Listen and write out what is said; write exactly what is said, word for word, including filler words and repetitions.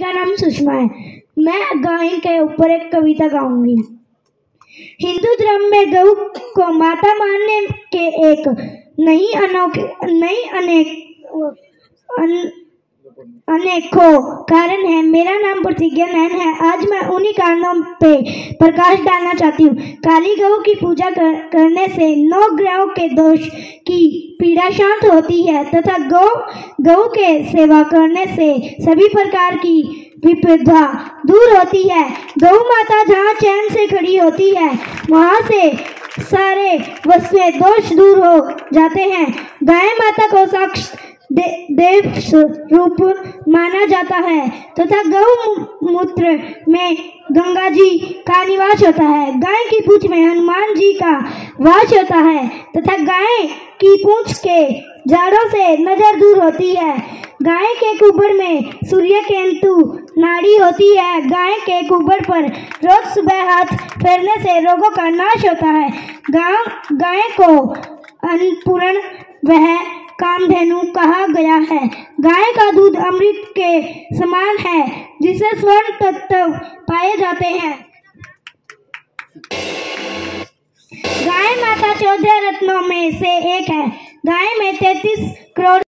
मेरा नाम सुषमा है। मैं गायन के ऊपर एक कविता गाऊंगी। हिंदू धर्म में गौ को माता मानने के एक नई अनोखे नई अनेक अन, अनेकों कारण है। मेरा नाम प्रतिज्ञा नैन है। आज मैं उन्हीं कारणों पे प्रकाश डालना चाहती हूँ। काली गौ की पूजा कर, करने से नौ ग्रहों के दोष की पीड़ा शांत होती है तथा गौ गौ के सेवा करने से सभी प्रकार की विपदा दूर होती है। गौ माता जहाँ चैन से खड़ी होती है वहाँ से सारे वसवे दोष दूर हो जाते हैं। गाय माता को साक्षात दे, देव रूप माना जाता है तथा गौ मूत्र में गंगा जी का निवास होता है। गाय की पूंछ में हनुमान जी का वास होता है तथा गाय की पूंछ के जाड़ों से नजर दूर होती है। गाय के कुबर में सूर्य केंतु नाड़ी होती है। गाय के कुबर पर रोज सुबह हाथ फेरने से रोगों का नाश होता है। गाय को अन्नपूर्ण वह कामधेनु कहा गया है। गाय का दूध अमृत के समान है जिसे स्वर्ण तत्व पाए जाते हैं। गाय माता चौदह रत्नों में से एक है। गाय में तैंतीस करोड़